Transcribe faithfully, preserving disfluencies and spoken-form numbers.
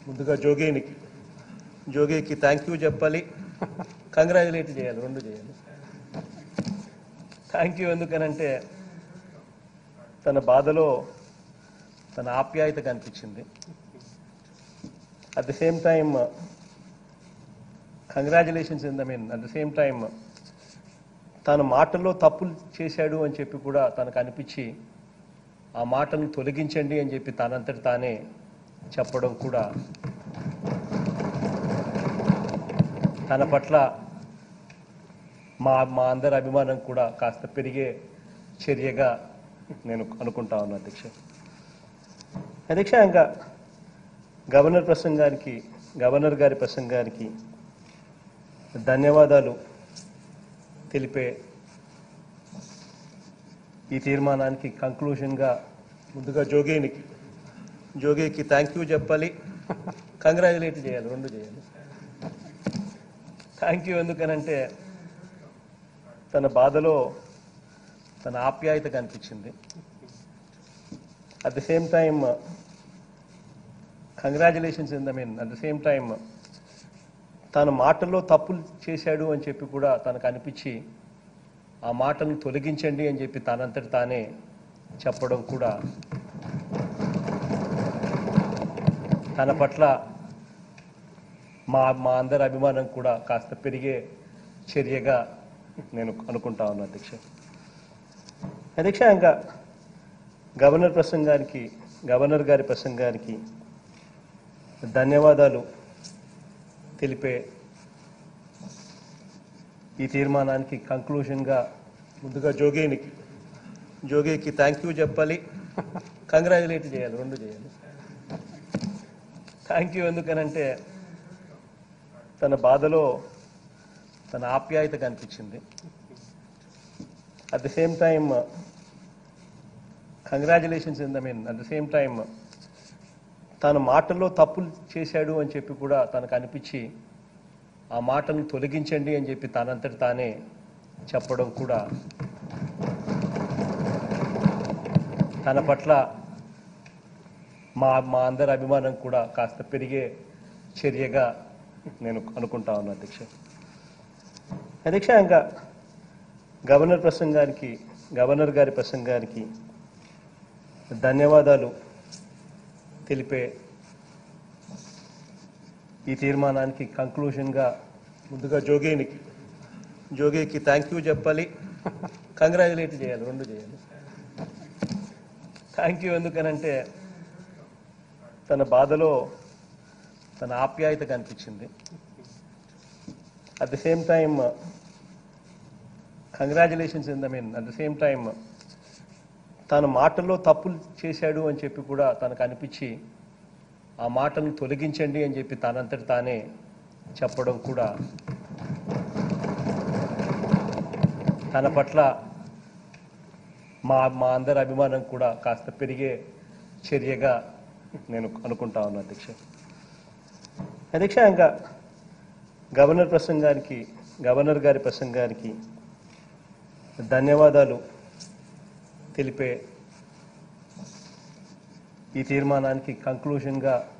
ముందుగా జోగినికి జోగికి థ్యాంక్ యూ చెప్పాలి, కంగ్రాచులేట్ చేయాలి, రెండు చేయాలి. థ్యాంక్ యూ ఎందుకనంటే తన బాధలో తన ఆప్యాయత కనిపించింది. At the same time congratulations in the mean at the same time తన మాటల్లో తప్పులు చేశాడు అని చెప్పి కూడా తనకు అనిపించి ఆ మాటలను తొలగించండి అని చెప్పి తనంతటి తానే చెప్పడం కూడా తన పట్ల మా మా అందరి అభిమానం కూడా కాస్త పెరిగే చర్యగా నేను అనుకుంటా ఉన్నాను అధ్యక్ష. అధ్యక్ష, ఇంకా గవర్నర్ ప్రసంగానికి గవర్నర్ గారి ప్రసంగానికి ధన్యవాదాలు తెలిపే ఈ తీర్మానానికి కంక్లూషన్గా ముందుగా జోగినికి జోగికి థ్యాంక్ యూ చెప్పాలి, కంగ్రాచులేట్ చేయాలి, రెండు చేయాలి. థ్యాంక్ యూ ఎందుకనంటే తన బాధలో తన ఆప్యాయత కనిపించింది. At the same time congratulations in the mean at the same time తన మాటల్లో తప్పులు చేశాడు అని చెప్పి కూడా తనకు అనిపించి ఆ మాటలను తొలగించండి అని చెప్పి తనంతటి తానే చెప్పడం కూడా తన పట్ల మా మా అందరి అభిమానం కూడా కాస్త పెరిగే చర్యగా నేను అనుకుంటా ఉన్నాను అధ్యక్ష. అధ్యక్ష, ఇంకా గవర్నర్ ప్రసంగానికి గవర్నర్ గారి ప్రసంగానికి ధన్యవాదాలు తెలిపే ఈ తీర్మానానికి కంక్లూషన్గా ముందుగా జోగినికి జోగికి థ్యాంక్ యూ చెప్పాలి, కంగ్రాచులేట్ చేయాలి, రెండు చేయాలి. థ్యాంక్ యూ ఎందుకనంటే తన బాధలో తన ఆప్యాయత కనిపించింది. At the same time congratulations in the mean at the same time తన మాటల్లో తప్పులు చేశాడు అని చెప్పి కూడా తనకు అనిపించి ఆ మాటలను తొలగించండి అని చెప్పి తనంతటి తానే చెప్పడం కూడా తన పట్ల మా మా అందరి అభిమానం కూడా కాస్త పెరిగే చర్యగా నేను అనుకుంటా ఉన్నాను అధ్యక్ష. అధ్యక్ష, ఇంకా గవర్నర్ ప్రసంగానికి గవర్నర్ గారి ప్రసంగానికి ధన్యవాదాలు తెలిపే ఈ తీర్మానానికి కంక్లూషన్గా ముందుగా జోగినికి జోగికి థ్యాంక్ యూ చెప్పాలి, కంగ్రాచులేట్ చేయాలి, రెండు చేయాలి. థ్యాంక్ యూ ఎందుకనంటే తన బాధలో తన ఆప్యాయత కనిపించింది. At the same time congratulations in the mean at the same time తన మాటల్లో తప్పులు చేశాడు అని చెప్పి కూడా తనకు అనిపించి ఆ మాటలను తొలగించండి అని చెప్పి తనంతటి తానే చెప్పడం కూడా తన పట్ల మా మా అందరి అభిమానం కూడా కాస్త పెరిగే చర్యగా నేను అనుకుంటా ఉన్నాను అధ్యక్ష. అధ్యక్ష, ఇంకా గవర్నర్ ప్రసంగానికి గవర్నర్ గారి ప్రసంగానికి ధన్యవాదాలు తెలిపే ఈ తీర్మానానికి కంక్లూషన్గా ముందుగా జోగినికి జోగికి థ్యాంక్ యూ చెప్పాలి, కంగ్రాచులేట్ చేయాలి, రెండు చేయాలి. థ్యాంక్ యూ ఎందుకనంటే తన బాధలో తన ఆప్యాయత కనిపించింది. At the same time congratulations in the mean at the same time తన మాటల్లో తప్పులు చేశాడు అని చెప్పి కూడా తనకు అనిపించి ఆ మాటలను తొలగించండి అని చెప్పి తనంతటి తానే చెప్పడం కూడా తన పట్ల మా మా అందరి అభిమానం కూడా కాస్త పెరిగే చర్యగా నేను అనుకుంటా ఉన్నాను అధ్యక్ష. అధ్యక్ష, ఇంకా గవర్నర్ ప్రసంగానికి గవర్నర్ గారి ప్రసంగానికి ధన్యవాదాలు తెలిపే ఈ తీర్మానానికి కంక్లూషన్గా